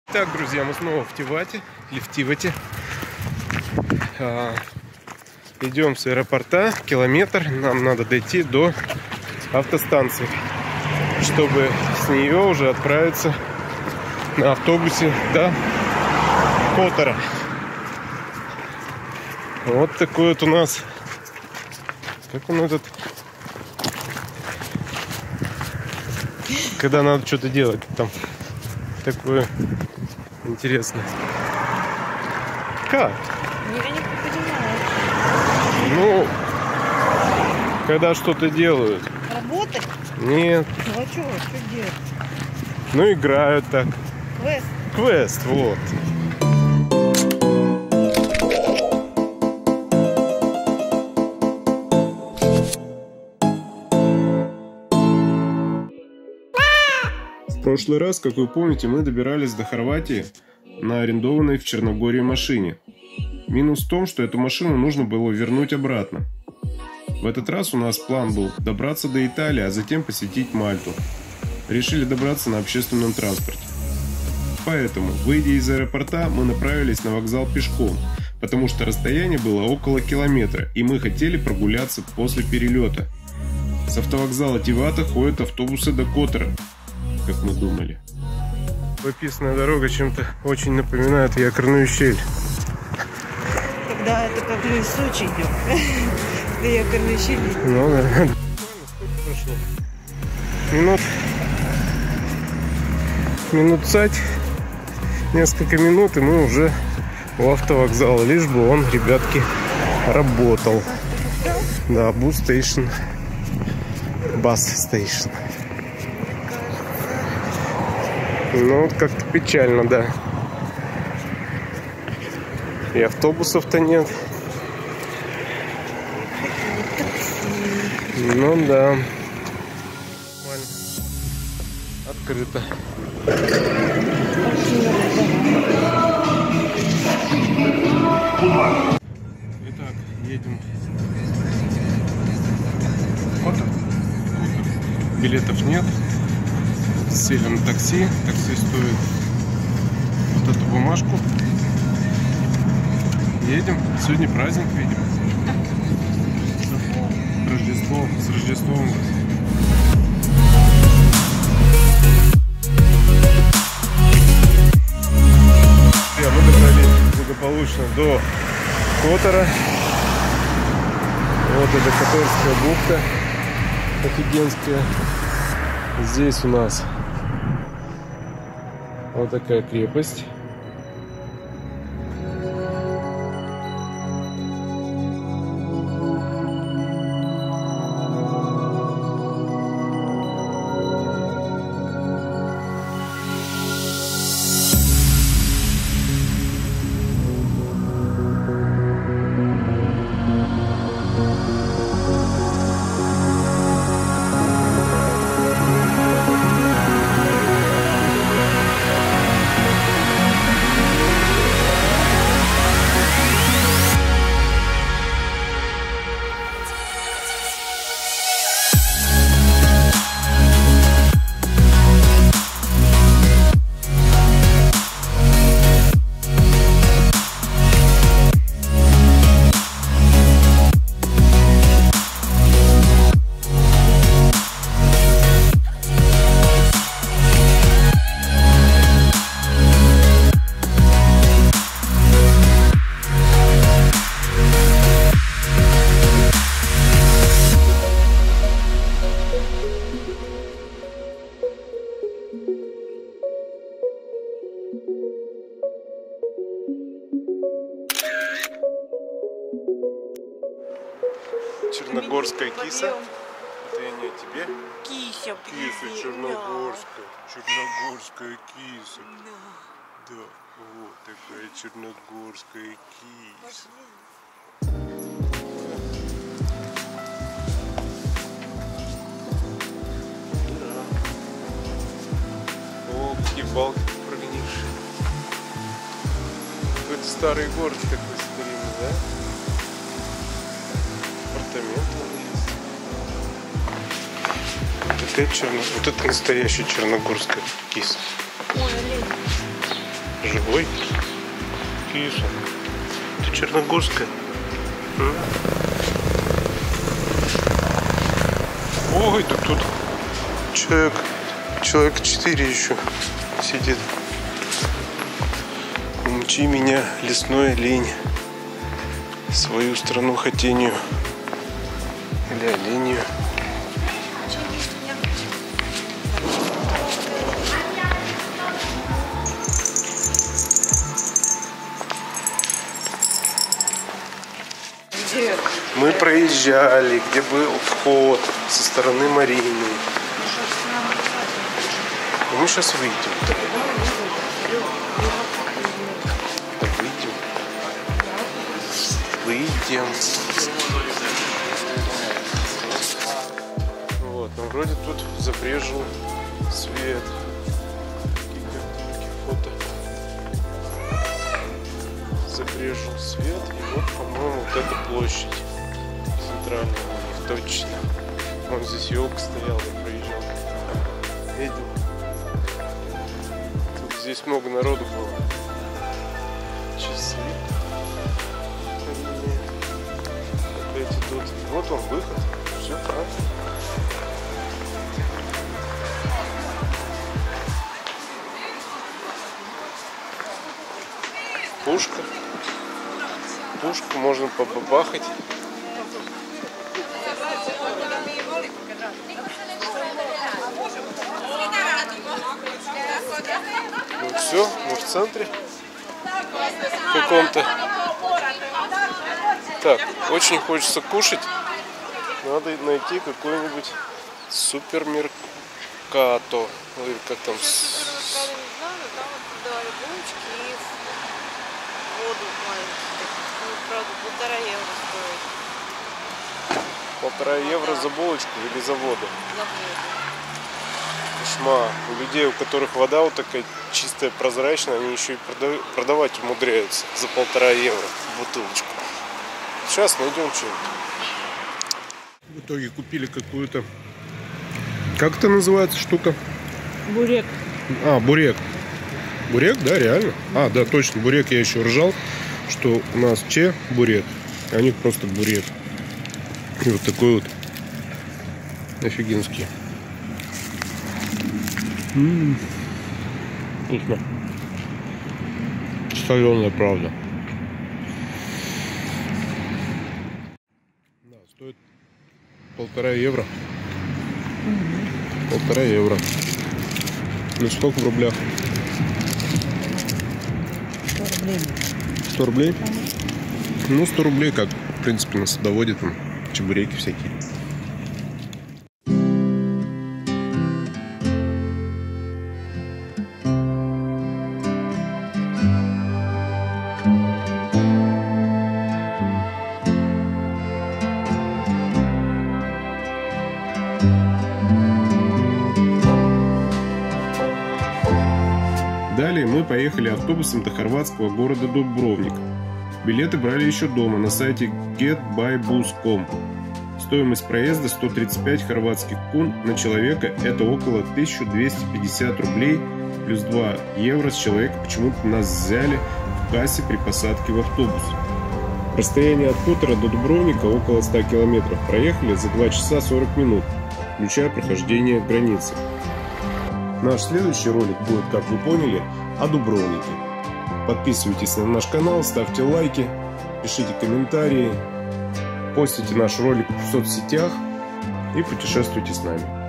Так, друзья, мы снова в Тивате, или в Тивате. Идем с аэропорта, километр. Нам надо дойти до автостанции, чтобы с нее уже отправиться на автобусе до Котора. Вот такой вот у нас, как он этот, когда надо что-то делать там, такое интересное. Как? Я не понимаю. Ну, когда что-то делают. Работать? Нет. Ну а что делать? Ну, играют так. Квест. Квест, вот. В прошлый раз, как вы помните, мы добирались до Хорватии на арендованной в Черногории машине. Минус в том, что эту машину нужно было вернуть обратно. В этот раз у нас план был добраться до Италии, а затем посетить Мальту. Решили добраться на общественном транспорте. Поэтому, выйдя из аэропорта, мы направились на вокзал пешком, потому что расстояние было около километра, и мы хотели прогуляться после перелета. С автовокзала Тивата ходят автобусы до Котора, как мы думали. Пописанная дорога чем-то очень напоминает якорную щель. Когда это как в Сочи идет. Да якорная щель. Ну да. Сколько прошло? Минут 5. Несколько минут, и мы уже у автовокзала. Лишь бы он, ребятки, работал. Да, бус стейшн. Бас стейшн. Ну, вот как-то печально, да. И автобусов-то нет. Ну да. Открыто. Итак, едем. Котор. Билетов нет. Сели на такси. Такси стоит вот эту бумажку. Едем. Сегодня праздник, видимо. Рождество. С Рождеством. Мы добрались благополучно до Котора. Вот это Которская бухта. Офигенская. Здесь у нас вот такая крепость. Черногорская киса. Это я не о тебе. Кися. Киса черногорская. Черногорская киса. Да, вот такая черногорская киса. О, какие балки прогнившие. Какой-то старый город такой старинный, да? Апартаменты есть. Вот это настоящая черногорская киса. Ой, олень. Живой? Киса. Ты черногорская? Ой, так тут человек 4 еще сидит. Умчи меня, лесной олень, свою страну хотению. Или оленью. Мы проезжали, где был вход со стороны Марины. Мы сейчас выйдем. Выйдем. Вот, ну вроде тут забрежил свет. Какие картинки, фото. Забрежил свет, и вот, по-моему, вот эта площадь центральная у них точно. Вон здесь елка стояла, я проезжал. Видел? Тут здесь много народу было. Часы. Опять идут. Вот он, выход. Все так. Пушка. Пушку можно побабахать. Ну все, мы в центре каком-то. Так, очень хочется кушать. Надо найти какой-нибудь супермеркато. Или как там? Правда, 1,5 евро стоит. 1,5 евро за булочку или за воду? За воду. Кошмар. У людей, у которых вода вот такая чистая, прозрачная, они еще и продавать умудряются за 1,5 евро бутылочку. Сейчас найдем что-нибудь. В итоге купили какую-то... Как это называется штука? Бурек. А, бурек. Бурек, да, реально? А, да, точно, бурек. Я еще ржал, что у нас бурек, а у них просто бурек. И вот такой вот офигенский. Вкусно. Соленая, правда. Да, стоит 1,5 евро. 1,5 евро. Ну сколько в рублях? 100 рублей. 100 рублей? Ну, 100 рублей, как, в принципе, на садоводе, там, чебуреки всякие. Далее мы поехали автобусом до хорватского города Дубровник. Билеты брали еще дома на сайте getbybus.com. Стоимость проезда 135 хорватских кун на человека, это около 1250 рублей плюс 2 евро с человека. Почему-то нас взяли в кассе при посадке в автобус. Расстояние от хутора до Дубровника около 100 километров. Проехали за 2 часа 40 минут, включая прохождение границы. Наш следующий ролик будет, как вы поняли, о Дубровнике. Подписывайтесь на наш канал, ставьте лайки, пишите комментарии, постите наш ролик в соцсетях и путешествуйте с нами.